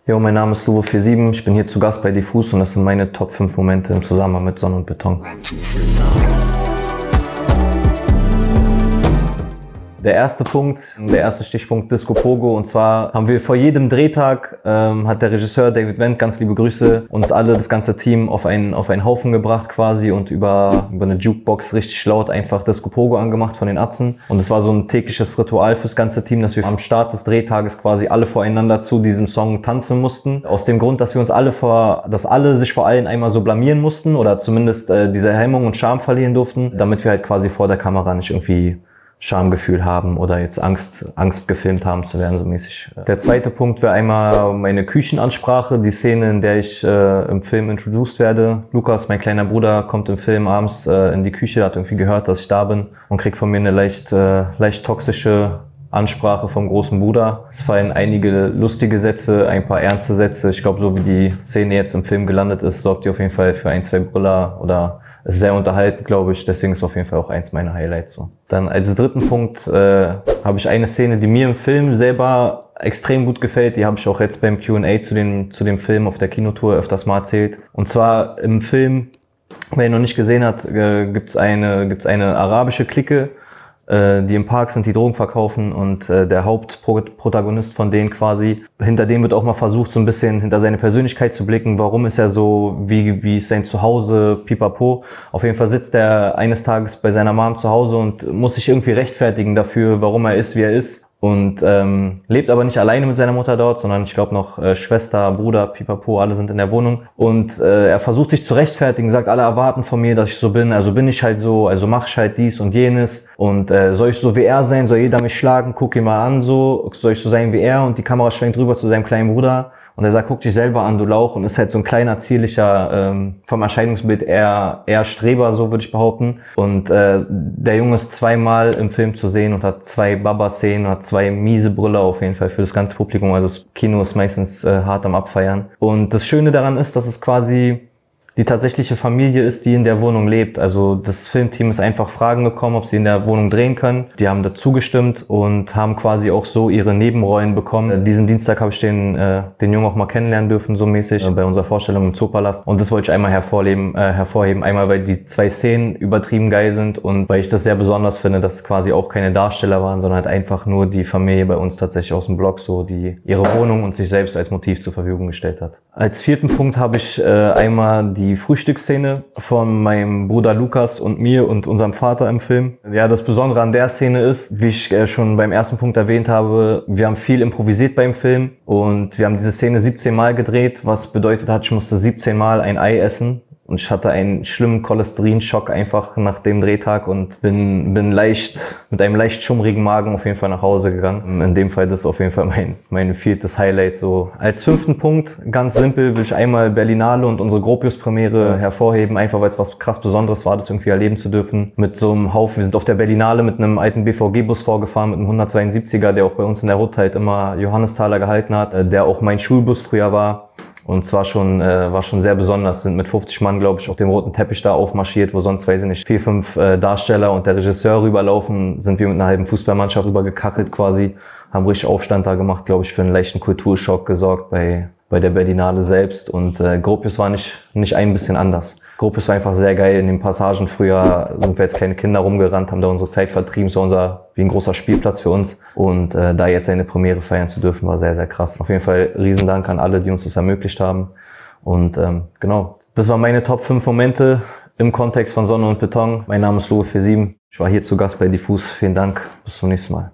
Jo, mein Name ist Luvo47, ich bin hier zu Gast bei Diffus und das sind meine Top 5 Momente im Zusammenhang mit Sonne und Beton. Der erste Punkt, der erste Stichpunkt Disco Pogo, und zwar haben wir vor jedem Drehtag, hat der Regisseur David Wendt, ganz liebe Grüße, uns alle, das ganze Team auf einen Haufen gebracht quasi und über eine Jukebox richtig laut einfach Disco Pogo angemacht von den Atzen. Und es war so ein tägliches Ritual fürs ganze Team, dass wir am Start des Drehtages quasi alle voreinander zu diesem Song tanzen mussten. Aus dem Grund, dass wir uns dass alle sich vor allen einmal so blamieren mussten oder zumindest diese Hemmung und Scham verlieren durften, damit wir halt quasi vor der Kamera nicht irgendwie Schamgefühl haben oder jetzt Angst gefilmt haben zu werden, so mäßig. Der zweite Punkt wäre einmal meine Küchenansprache, die Szene, in der ich im Film introduced werde. Lukas, mein kleiner Bruder, kommt im Film abends in die Küche, hat irgendwie gehört, dass ich da bin und kriegt von mir eine leicht toxische Ansprache vom großen Bruder. Es fallen einige lustige Sätze, ein paar ernste Sätze. Ich glaube, so wie die Szene jetzt im Film gelandet ist, sorgt die auf jeden Fall für 1, 2 Brüller oder ist sehr unterhalten, glaube ich. Deswegen ist auf jeden Fall auch eins meiner Highlights so. Dann als dritten Punkt habe ich eine Szene, die mir im Film selber extrem gut gefällt. Die habe ich auch jetzt beim Q&A zu dem Film auf der Kinotour öfters mal erzählt. Und zwar im Film, wer ihn noch nicht gesehen hat, gibt's eine arabische Clique, die im Park sind, die Drogen verkaufen, und der Hauptprotagonist von denen quasi, hinter dem wird auch mal versucht, so ein bisschen hinter seine Persönlichkeit zu blicken. Warum ist er so, wie ist sein Zuhause, pipapo. Auf jeden Fall sitzt er eines Tages bei seiner Mom zu Hause und muss sich irgendwie rechtfertigen dafür, warum er ist, wie er ist. Und lebt aber nicht alleine mit seiner Mutter dort, sondern ich glaube noch Schwester, Bruder, pipapo, alle sind in der Wohnung. Und er versucht sich zu rechtfertigen, sagt, alle erwarten von mir, dass ich so bin, also bin ich halt so, also mach ich halt dies und jenes. Und soll ich so wie er sein, soll jeder mich schlagen, guck ihn mal an, so, soll ich so sein wie er? Und die Kamera schwenkt rüber zu seinem kleinen Bruder. Und er sagt, guck dich selber an, du Lauch, und ist halt so ein kleiner, zierlicher, vom Erscheinungsbild eher Streber, so würde ich behaupten. Und der Junge ist 2-mal im Film zu sehen und hat 2 Baba-Szenen, hat 2 miese Brüller auf jeden Fall für das ganze Publikum. Also das Kino ist meistens hart am Abfeiern. Und das Schöne daran ist, dass es quasi die tatsächliche Familie ist, die in der Wohnung lebt. Also das Filmteam ist einfach fragen gekommen, ob sie in der Wohnung drehen können. Die haben dazu gestimmt und haben quasi auch so ihre Nebenrollen bekommen. Diesen Dienstag habe ich den Jungen auch mal kennenlernen dürfen, so mäßig, bei unserer Vorstellung im Zoopalast. Und das wollte ich einmal hervorheben. Einmal, weil die 2 Szenen übertrieben geil sind und weil ich das sehr besonders finde, dass es quasi auch keine Darsteller waren, sondern halt einfach nur die Familie bei uns tatsächlich aus dem Blog, so die ihre Wohnung und sich selbst als Motiv zur Verfügung gestellt hat. Als vierten Punkt habe ich einmal die Frühstücksszene von meinem Bruder Lukas und mir und unserem Vater im Film. Ja, das Besondere an der Szene ist, wie ich schon beim ersten Punkt erwähnt habe, wir haben viel improvisiert beim Film und wir haben diese Szene 17 Mal gedreht, was bedeutet hat, ich musste 17 Mal ein Ei essen. Und ich hatte einen schlimmen Cholesterinschock einfach nach dem Drehtag und bin mit einem leicht schummrigen Magen auf jeden Fall nach Hause gegangen. In dem Fall das ist auf jeden Fall mein viertes Highlight. So als 5. Punkt, ganz simpel, will ich einmal Berlinale und unsere Gropius-Premiere hervorheben, einfach weil es was krass Besonderes war, das irgendwie erleben zu dürfen. Mit so einem Haufen, wir sind auf der Berlinale mit einem alten BVG-Bus vorgefahren, mit einem 172er, der auch bei uns in der Hut halt immer Johannesthaler gehalten hat, der auch mein Schulbus früher war. Und zwar war schon sehr besonders, sind mit 50 Mann, glaube ich, auf dem roten Teppich da aufmarschiert, wo sonst, weiß ich nicht, 4, 5 Darsteller und der Regisseur rüberlaufen, sind wir mit einer halben Fußballmannschaft rübergekachelt quasi, haben richtig Aufstand da gemacht, glaube ich, für einen leichten Kulturschock gesorgt bei der Berlinale selbst. Und Gropius war nicht ein bisschen anders. Gropius war einfach sehr geil. In den Passagen früher sind wir als kleine Kinder rumgerannt, haben da unsere Zeit vertrieben. Es war wie ein großer Spielplatz für uns. Und da jetzt eine Premiere feiern zu dürfen, war sehr, sehr krass. Auf jeden Fall Riesendank an alle, die uns das ermöglicht haben. Und genau, das waren meine Top 5 Momente im Kontext von Sonne und Beton. Mein Name ist Luvo47. Ich war hier zu Gast bei Diffus. Vielen Dank. Bis zum nächsten Mal.